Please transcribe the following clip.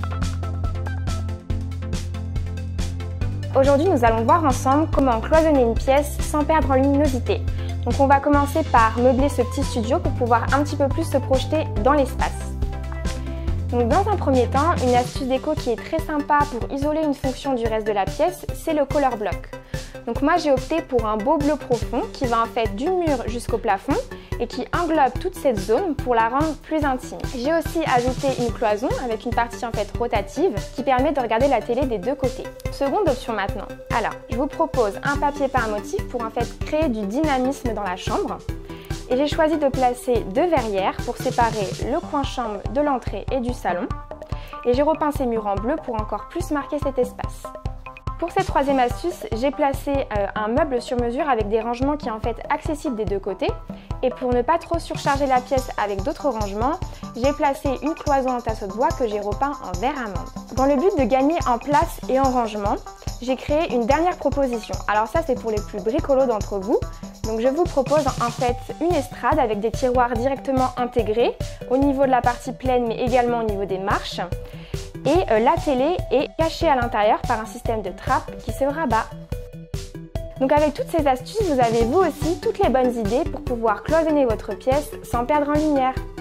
Aujourd'hui, nous allons voir ensemble comment cloisonner une pièce sans perdre en luminosité. Donc on va commencer par meubler ce petit studio pour pouvoir un petit peu plus se projeter dans l'espace. Donc dans un premier temps, une astuce déco qui est très sympa pour isoler une fonction du reste de la pièce, c'est le color block. Donc moi j'ai opté pour un beau bleu profond qui va en fait du mur jusqu'au plafond et qui englobe toute cette zone pour la rendre plus intime. J'ai aussi ajouté une cloison avec une partie en fait rotative qui permet de regarder la télé des deux côtés. Seconde option maintenant. Alors, je vous propose un papier par motif pour en fait créer du dynamisme dans la chambre. Et j'ai choisi de placer deux verrières pour séparer le coin chambre de l'entrée et du salon. Et j'ai repeint ces murs en bleu pour encore plus marquer cet espace. Pour cette troisième astuce, j'ai placé un meuble sur mesure avec des rangements qui est en fait accessibles des deux côtés. Et pour ne pas trop surcharger la pièce avec d'autres rangements, j'ai placé une cloison en tasseau de bois que j'ai repeint en vert amande. Dans le but de gagner en place et en rangement, j'ai créé une dernière proposition. Alors ça c'est pour les plus bricolos d'entre vous. Donc je vous propose en fait une estrade avec des tiroirs directement intégrés au niveau de la partie pleine mais également au niveau des marches. Et la télé est cachée à l'intérieur par un système de trappe qui se rabat. Donc avec toutes ces astuces, vous avez vous aussi toutes les bonnes idées pour pouvoir cloisonner votre pièce sans perdre en lumière.